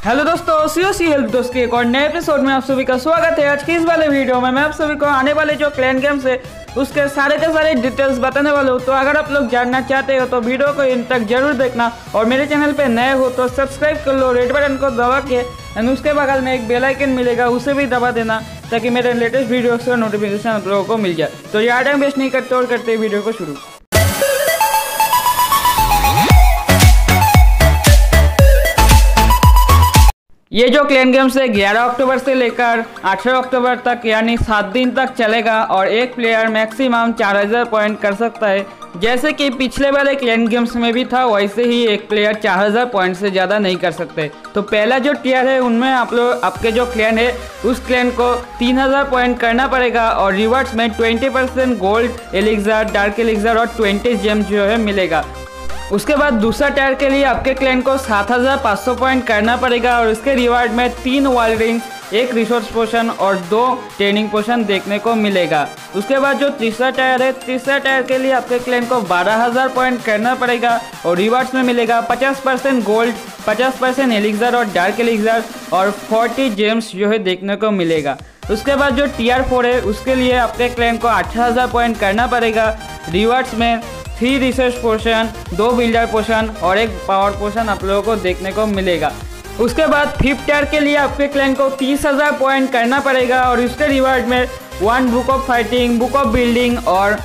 Hello दोस्तों, COC help दोस्त के एक और नए एपिसोड में आप सभी का स्वागत है। आज की इस वाले वीडियो में मैं आप सभी को आने वाले जो क्लैन गेम्स है उसके सारे के सारे डिटेल्स बताने वाला हूँ। तो अगर आप लोग जानना चाहते हो तो वीडियो को इन तक जरूर देखना और मेरे चैनल पे नए हो तो सब्सक्राइब कर लो रेड बटन को दबा के, एंड उसके बगल में एक बेल आइकन मिलेगा उसे भी दबा देना ताकि मेरे लेटेस्ट वीडियो का नोटिफिकेशन आप लोगों को मिल जाए। तो यार टाइम वेस्ट नहीं करते और करते वीडियो को शुरू। ये जो क्लैन गेम्स है 11 अक्टूबर से लेकर 18 अक्टूबर तक यानी 7 दिन तक चलेगा और एक प्लेयर मैक्सिमम 4000 पॉइंट कर सकता है। जैसे कि पिछले वाले क्लैन गेम्स में भी था वैसे ही एक प्लेयर 4000 पॉइंट से ज़्यादा नहीं कर सकते। तो पहला जो टियर है उनमें आप लोग आपके जो क्लैन है उस क्लैन को 3000 पॉइंट करना पड़ेगा और रिवार्ड्स में 20% गोल्ड एलिक्सर, डार्क एलिक्सर और 20 जेम जो है मिलेगा। उसके बाद दूसरा टायर के लिए आपके क्लैन को 7500 पॉइंट करना पड़ेगा और इसके रिवार्ड में 3 वर्ल्ड रिंग्स, 1 रिसोर्स पोशन और 2 ट्रेनिंग पोशन देखने को मिलेगा। उसके बाद जो तीसरा टायर है, तीसरा टायर के लिए आपके क्लैन को 12000 पॉइंट करना पड़ेगा और रिवार्ड्स में मिलेगा 50% गोल्ड, 50% एलिक्सर और डार्क एलिक्सर और 40 जेम्स जो है देखने को मिलेगा। उसके बाद जो टीआर 4 है उसके लिए आपके क्लैन को 18000 पॉइंट करना पड़ेगा। रिवार्ड्स में 3 रिसर्च पोशन, 2 बिल्डर पोशन और 1 पावर पोशन आप लोगों को देखने को मिलेगा। उसके बाद 5th टायर के लिए आपके क्लैन को 30000 पॉइंट करना पड़ेगा और उसके रिवार्ड में 1 book of fighting, book of building और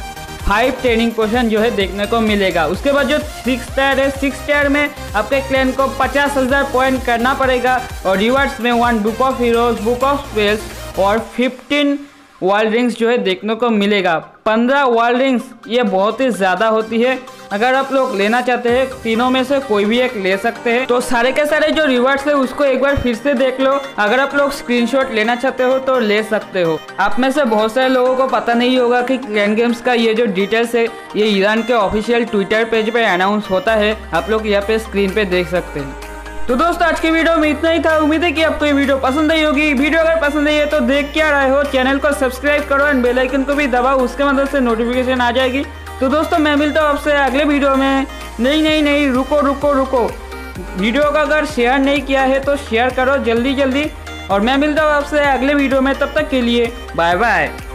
5 ट्रेनिंग पोशन जो है देखने को मिलेगा। उसके बाद जो 6th टायर है, 6th टायर में आपके क्लैन को 50000 पॉइंट करना पड़ेगा और रिवार्ड्स में 1 book of heroes, book of spells और 15 वर्ल्ड रिंग्स जो है देखने को मिलेगा। 15 वर्ल्ड रिंग्स ये बहुत ही ज़्यादा होती है। अगर आप लोग लेना चाहते हैं तीनों में से कोई भी एक ले सकते हैं। तो सारे के सारे जो रिवार्ड्स है उसको एक बार फिर से देख लो। अगर आप लोग स्क्रीनशॉट लेना चाहते हो तो ले सकते हो। आप में से बहुत सारे लोगों को पता नहीं होगा कि क्लैन गेम्स का ये जो डिटेल्स है ये ईरान के ऑफिशियल ट्विटर पेज पे अनाउंस होता है। आप लोग यहाँ पे स्क्रीन पे देख सकते हैं। तो दोस्तों आज की वीडियो में इतना ही था। उम्मीद है कि आपको ये वीडियो पसंद आई होगी। वीडियो अगर पसंद आई है तो देख क्या रहे हो, चैनल को सब्सक्राइब करो एंड बेल आइकन को भी दबाओ, उसके मदद से नोटिफिकेशन आ जाएगी। तो दोस्तों मैं मिलता हूँ आपसे अगले वीडियो में। नहीं रुको। वीडियो का अगर शेयर नहीं किया है तो शेयर करो जल्दी और मैं मिलता हूँ आपसे अगले वीडियो में। तब तक के लिए बाय बाय।